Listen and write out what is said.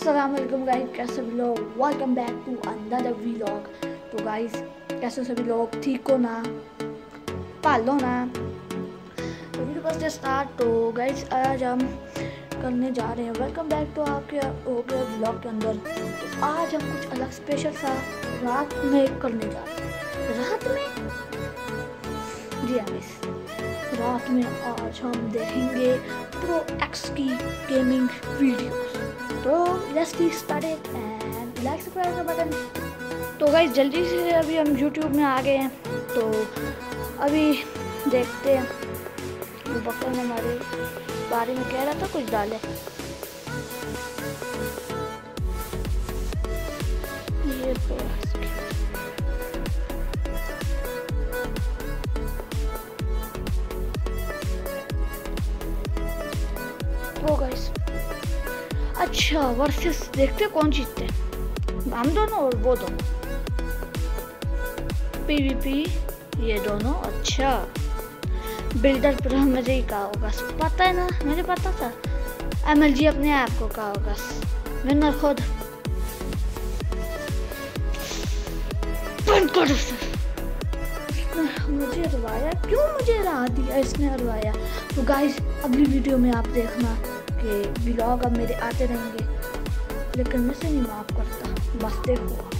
अस्सलामुअलैकुम गाइस, कैसे सभी लोग। Welcome back to another vlog. तो गाइस कैसे सभी लोग, ठीक हो ना, पालो ना। तो वीडियो फर्स्ट स्टार्ट। तो गाइस आज हम करने जा रहे हैं वेलकम बैक टू आपके हो गया व्लॉग के अंदर। तो आज हम कुछ अलग स्पेशल सा रात में करने जा रहे हैं। रात में जी हाँ गाइस, रात में आज हम देखेंगे प्रो एक्स की गेमिंग वीडियोस। तो let's get started and like subscribe का बटन। तो गाइस जल्दी से अभी हम YouTube में आ गए हैं। तो अभी देखते हैं वो बकर हमारे बारे में कह रहा था, कुछ डाले। ये तो गाइस अच्छा वर्सेस देखते कौन जीतते हैं, हम दोनों और वो दोनों। पीवीपी ये दोनों। अच्छा बिल्डर पर मुझे ही कहा होगा, पता है ना, मुझे पता था। एमएलजी अपने आप को कहा होगा, विनर खुद। मुझे हरवाया, क्यों मुझे हरा दिया इसने, हरवाया। तो गाइस अगली वीडियो में आप देखना कि व्लॉग अब मेरे आते रहेंगे, लेकिन मैं से नहीं माफ करता, बस देखो।